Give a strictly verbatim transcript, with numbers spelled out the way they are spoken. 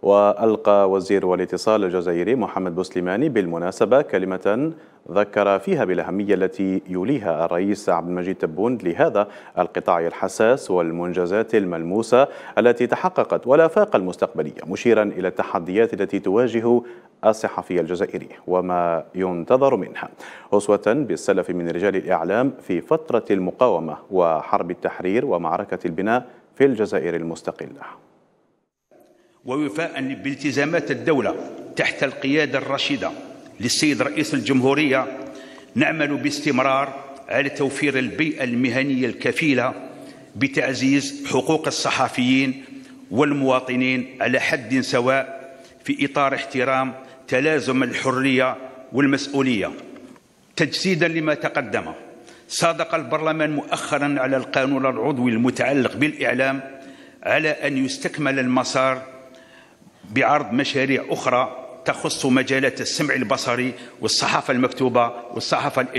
وألقى وزير الاتصال الجزائري محمد بوسليماني بالمناسبة كلمة ذكر فيها بالأهمية التي يوليها الرئيس عبد المجيد تبون لهذا القطاع الحساس والمنجزات الملموسة التي تحققت والآفاق المستقبلية، مشيرا إلى التحديات التي تواجه الصحفي الجزائري وما ينتظر منها، أسوة بالسلف من رجال الإعلام في فترة المقاومة وحرب التحرير ومعركة البناء في الجزائر المستقلة. ووفاء بالتزامات الدولة تحت القيادة الرشيدة للسيد رئيس الجمهورية، نعمل باستمرار على توفير البيئة المهنية الكفيلة بتعزيز حقوق الصحفيين والمواطنين على حد سواء في إطار احترام تلازم الحرية والمسؤولية. تجسيدا لما تقدم، صادق البرلمان مؤخرا على القانون العضوي المتعلق بالإعلام على أن يستكمل المسار بعرض مشاريع أخرى تخص مجالات السمع البصري والصحافة المكتوبة والصحافة